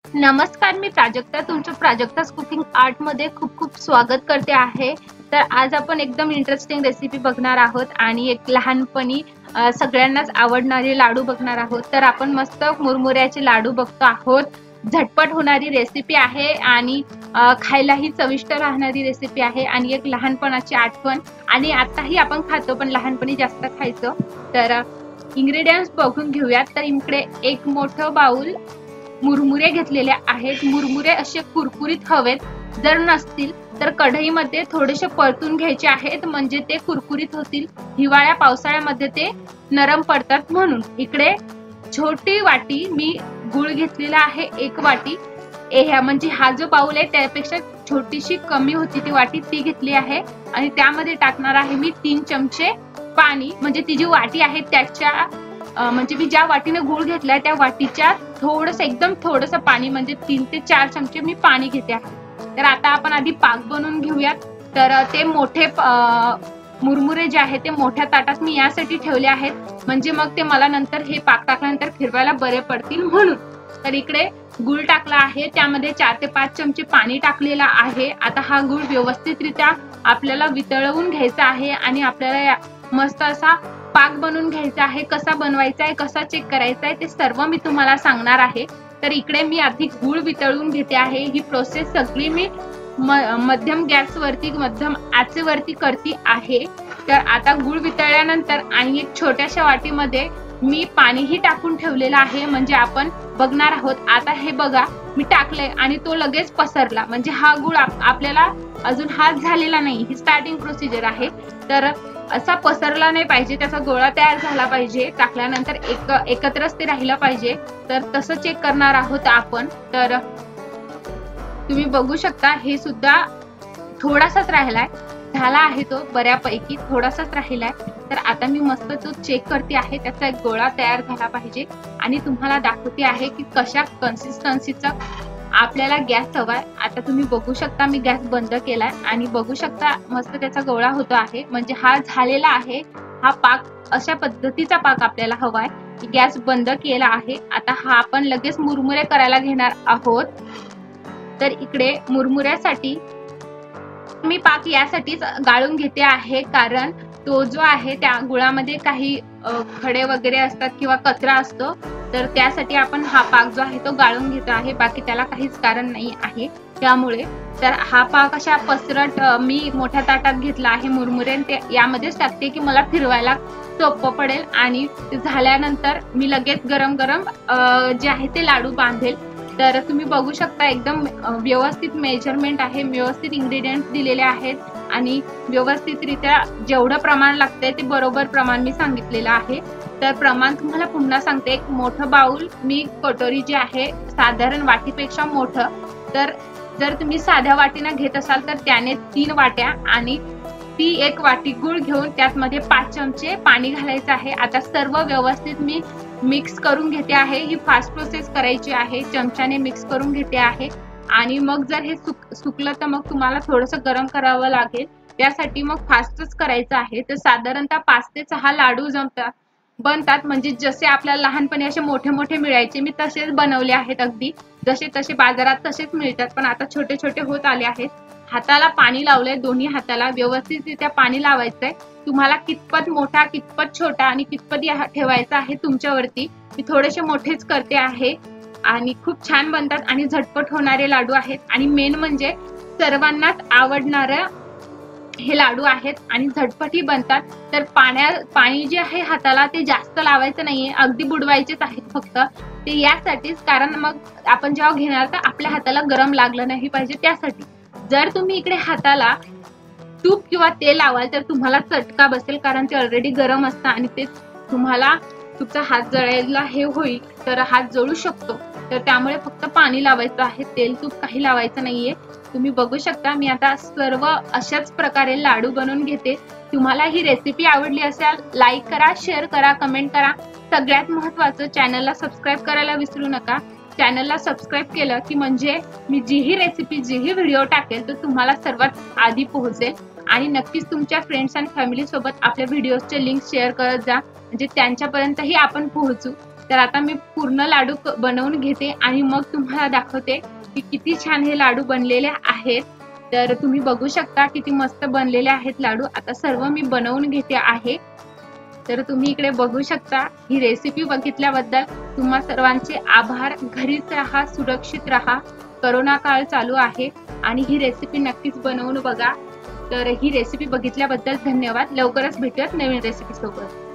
नमस्कार, मी प्राजक्ता तुमच्या Prajakta's cooking art मध्ये खूप खूप स्वागत करते आहे। तर आज आपण एकदम इंटरेस्टिंग रेसिपी बघणार आहोत आणि एक लहानपणी सगळ्यांनाच आवडणारे लाडू बघणार आहोत। तर आपण मस्त मुरमुऱ्याचे लाडू बघतो आहोत। झटपट होणारी रेसिपी आहे आणि खायलाही चविष्ट राहणारी रेसिपी आहे आणि एक लहानपणाची आठवण। आणि आताही आपण खातो पण लहानपणी जास्त खायचो। तर इंग्रेडियंट्स बघून घेऊयात। तर इकडे एक मोठं बाउल मुरमुरे घेतलेले आहेत। मुरमुरे असे कुरकुरीत हवेत, जर नसतील तर कढईमध्ये थोडेसे परतून घ्यायचे आहेत, म्हणजे ते कुरकुरीत होतील। हिवाळ्या पावसाळ्यामध्ये ते नरम पडतात म्हणून। इकडे छोटी वाटी मी गूळ घेतलेला आहे, एक वाटी। म्हणजे हा जो बाउल आहे त्यापेक्षा छोटीशी कमी होती ती वाटी, ती घेतली आहे। आणि त्यामध्ये टाकणार आहे मी 3 चमचे पाणी, म्हणजे ती जी वाटी आहे त्याच्या म्हणजे मी ज्या वाटीने गूळ घेतलाय त्या वाटीच्या एकदम थोडंसं पाणी, म्हणजे 3 ते 4 चमचे मी पाणी घेते आहे। तर आता आपण आधी पाक बनवून घेऊयात। तर ते मोठे मुरमुरे जे आहे ते मोठ्या ताटात मी यासाठी ठेवले आहेत, म्हणजे मग ते मला नंतर हे पाक टाकल्यानंतर फिरवायला बरे पडतील म्हणून। तर इकडे गूळ टाकला आहे, त्यामध्ये 4 ते 5 चमचे पाणी टाकलेला आहे। आता हा गूळ व्यवस्थितरित्या आपल्याला वितळवून घ्यायचा आहे आणि आपल्याला मस्त असा पाक बनवून घ्यायचा आहे। कसा बनवायचा आहे, कसा चेक करायचा आहे, ते सर्व मी तुम्हाला सांगणार आहे। तर इकडे मी आधी गूळ वितळून घेते आहे। ही प्रोसेस सगळी मी मध्यम गॅसवरती, मध्यम आचेवरती करते आहे। तर आता गूळ वितळल्यानंतर आणि एक छोट्याशा वाटीमध्ये मी पाणीही टाकून ठेवलेलं आहे, म्हणजे आपण बघणार आहोत। आता हे बघा, मी टाकले आणि तो लगेच पसरला, म्हणजे हा गूळ आपल्याला अजून हात झालेला नाही। ही स्टार्टिंग प्रोसिजर आहे। तर असा पसरला नाही पाहिजे, त्याचा गोळा तयार झाला पाहिजे। टाकल्यानंतर एकत्रच ते राहिला पाहिजे। तर तसं चेक करणार आहोत आपण। तर तुम्ही बघू शकता, हे सुद्धा थोडासाच राहिलाय, झाला आहे तो बऱ्यापैकी, थोडासाच राहिलाय। तर आता मी मस्त तो चेक करते आहे, त्याचा एक गोळा तयार झाला पाहिजे आणि तुम्हाला दाखवते आहे की कशा कन्सिस्टन्सीचा आपल्याला गॅस हवाय। आता तुम्ही बघू शकता, मी गॅस बंद केलाय आणि बघू शकता मस्त त्याचा गोळा होतो आहे, म्हणजे हा झालेला आहे। हा पाक, अशा पद्धतीचा पाक आपल्याला हवाय। गॅस बंद केला आहे। आता हा आपण लगेच मुरमुरे करायला घेणार आहोत। तर इकडे मुरमुऱ्यासाठी मी पाक यासाठीच गाळून घेते आहे, कारण तो जो आहे त्या गुळामध्ये काही खडे वगैरे असतात किंवा कचरा असतो, तर त्यासाठी आपण हा पाक जो आहे तो गाळून घेतो आहे। बाकी त्याला काहीच कारण नाही आहे त्यामुळे। तर हा पाक अशा पसरट मी मोठ्या ताटात घेतला आहे मुरमुरे, ते यामध्येच टाकते की मला फिरवायला सोपं पडेल आणि झाल्यानंतर मी लगेच गरम गरम जे आहे ते लाडू बांधेल। तर तुम्ही बघू शकता, एकदम व्यवस्थित मेजरमेंट आहे, व्यवस्थित इंग्रेडियंट्स दिलेले आहेत आणि व्यवस्थितरित्या जेवढं प्रमाण लागतंय ते बरोबर प्रमाण मी सांगितलेलं आहे। तर प्रमाण तुम्हाला पुन्हा सांगते, एक मोठं बाउल मी कटोरी जी आहे साधारण वाटीपेक्षा मोठं, तर जर तुम्ही साध्या वाटीनं घेत असाल तर त्याने 3 वाट्या आणि ती एक वाटी गूळ घेऊन त्यामध्ये 5 चमचे पाणी घालायचं आहे। आता सर्व व्यवस्थित मी मिक्स करून घेते आहे। ही फास्ट प्रोसेस करायची आहे, चमच्याने मिक्स करून घेते आहे। आणि मग जर हे सुकलं तर मग तुम्हाला थोडंसं गरम करावं लागेल, त्यासाठी मग फास्टच करायचं आहे। तर साधारणतः 5 ते 6 लाडू बनतात, म्हणजे जसे आपल्याला लहानपणी असे मोठे मोठे मिळायचे, मी तसेच बनवले आहेत। अगदी जसे तसे बाजारात तसेच मिळतात, पण आता छोटे छोटे होत आले आहेत। हाताला पाणी लावलंय, दोन्ही हाताला व्यवस्थितरित्या पाणी लावायचंय। तुम्हाला कितपत मोठा, कितपत छोटा आणि कितपत ठेवायचा आहे तुमच्यावरती। मी थोडेसे मोठेच करते आहे आणि खूप छान बनतात आणि झटपट होणारे लाडू आहेत। आणि मेन म्हणजे सर्वांनाच आवडणारं हे लाडू आहेत आणि झटपटही बनतात। तर पाणी जे आहे हाताला ते जास्त लावायचं नाहीये, अगदी बुडवायचेच आहेत फक्त, ते यासाठीच, कारण मग आपण जेव्हा घेणार तर आपल्या हाताला गरम लागलं नाही पाहिजे त्यासाठी। जर तुम्ही इकडे हाताला तूप किंवा तेल लावाल तर तुम्हाला चटका बसेल, कारण ते ऑलरेडी गरम असतं आणि ते तुम्हाला तुमचा हात जळायला हे होईल, तर हात जळू शकतो। तर त्यामुळे फक्त पाणी लावायचं आहे, तेल तूप काही लावायचं नाहीये। तुम्ही बघू शकता, मी आता सर्व अशाच प्रकारे लाडू बनवून घेते। तुम्हाला ही रेसिपी आवडली असेल, लाईक करा, शेअर करा, कमेंट करा। सगळ्यात महत्त्वाचं, चॅनलला सबस्क्राईब करायला विसरू नका। चॅनलला सबस्क्राईब केलं की म्हणजे मी जीही रेसिपी, जीही व्हिडिओ टाकेल तो तुम्हाला सर्वात आधी पोहोचेल। आणि नक्कीच तुमच्या फ्रेंड्स आणि फॅमिली सोबत आपल्या व्हिडिओजचे लिंक शेअर करत जा, म्हणजे त्यांच्यापर्यंतही आपण पोहोचू। तर आता मी पूर्ण लाडू बनवून घेते आणि मग तुम्हाला दाखवते की किती छान हे लाडू बनलेले आहेत। तर तुम्ही बघू शकता किती मस्त बनलेले आहेत लाडू। आता सर्व मी बनवून घेते आहे। तर तुम्ही इकडे बघू शकता। ही रेसिपी बघितल्याबद्दल तुम्हा सर्वांचे आभार। घरीच राहा, सुरक्षित राहा, कोरोना काळ चालू आहे आणि ही रेसिपी नक्कीच बनवून बघा। तर ही रेसिपी बघितल्याबद्दल धन्यवाद। लवकरच भेटूयात नवीन रेसिपी सोबत।